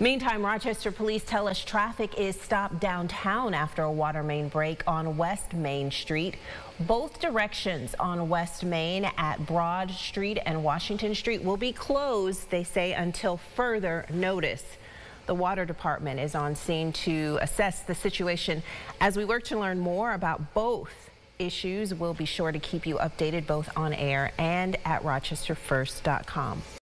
Meantime, Rochester police tell us traffic is stopped downtown after a water main break on West Main Street. Both directions on West Main at Broad Street and Washington Street will be closed, they say, until further notice. The water department is on scene to assess the situation. As we work to learn more about both issues, we'll be sure to keep you updated both on air and at rochesterfirst.com.